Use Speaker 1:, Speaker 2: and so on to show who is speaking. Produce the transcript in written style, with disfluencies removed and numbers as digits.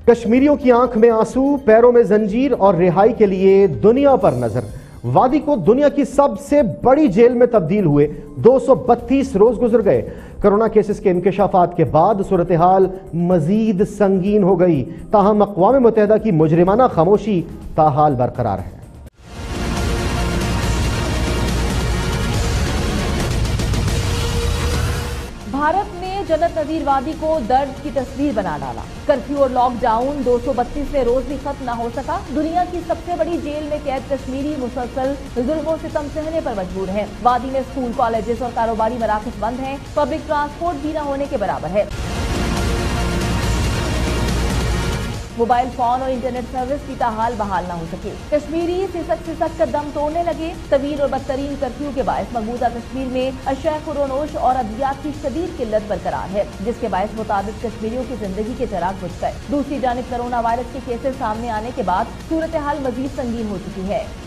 Speaker 1: کشمیریوں کی آنکھ میں آنسو، پیروں میں زنجیر اور رہائی کے لیے دنیا پر نظر۔ وادی کو دنیا کی سب سے بڑی جیل میں تبدیل ہوئے 232 روز گزر گئے۔ کرونا کیسز کے انکشافات کے بعد صورتحال مزید سنگین ہو گئی، تاہم اقوام متحدہ کی مجرمانہ خاموشی تاحال برقرار ہے۔
Speaker 2: بھارت نے جنت نظیر وادی کو درد کی تصویر بنا ڈالا۔ کرفیو اور لاک ڈاؤن 232 روز بھی ختم نہ ہو سکا۔ دنیا کی سب سے بڑی جیل میں قید کشمیری مسلسل ظلم و ستم سہنے پر مجبور ہیں۔ وادی میں اسکول، کالجز اور کاروباری مراکز بند ہیں۔ پبلک ٹرانسپورٹ بھی نہ ہونے کے برابر ہے۔ موبائل فون اور انٹرنیٹ سروس کی تاحال بحال نہ ہو سکے۔ کشمیری سسک کر دم توڑنے لگے۔ طویل اور بدترین کرفیو کے باعث مقبوضہ کشمیر میں اشیاء فروشی اور ادویات کی شدید قلت برقرار ہے، جس کے باعث متعدد کشمیریوں کی زندگی کے چراغ بجھ گئے۔ دوسری جانب کرونا وائرس کے کیسز سامنے آنے کے بعد صورتحال مزید سنگین ہو چکی ہے۔